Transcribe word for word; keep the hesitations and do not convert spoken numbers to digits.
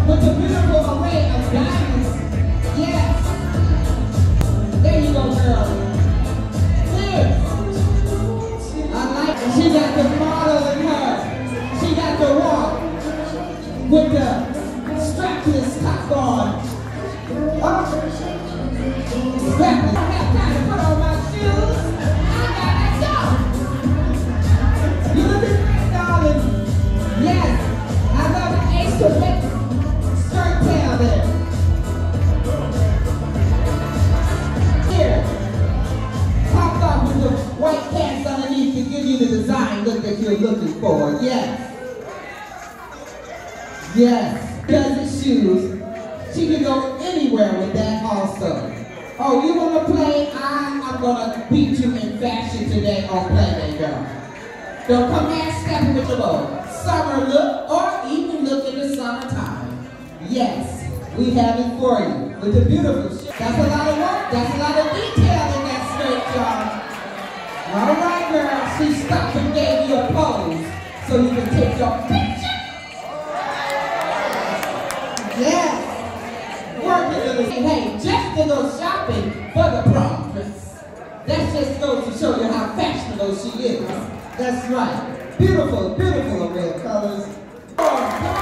with a beautiful array of diamonds. Yes. There you go, girl. Clear. I like it. She got the model in her. She got the walk with the strapless top on. Up. Strapless. I have time to put on my shoes. I gotta go. You look great, darling. Yes. I love the ace to make skirt tail there. Here. Popped off with the white pants underneath to give you the design look that you're looking for. Yes. Yes. Dozen shoes. She can go anywhere with that also. Oh, you want to play? I am going to beat you in fashion today on Play Day, girl. Don't come half stepping with your low summer look or even look in the summertime. Yes, we have it for you with the beautiful shit. That's a lot of work. That's a lot of detail in that skirt, y'all. All right, girl. She stopped and gave you a pose so you can take your picture. Yes. Working a little. Hey, just a little shopping for the prom dress. That just goes to show you how fashionable she is. That's right. Beautiful, beautiful array of colors.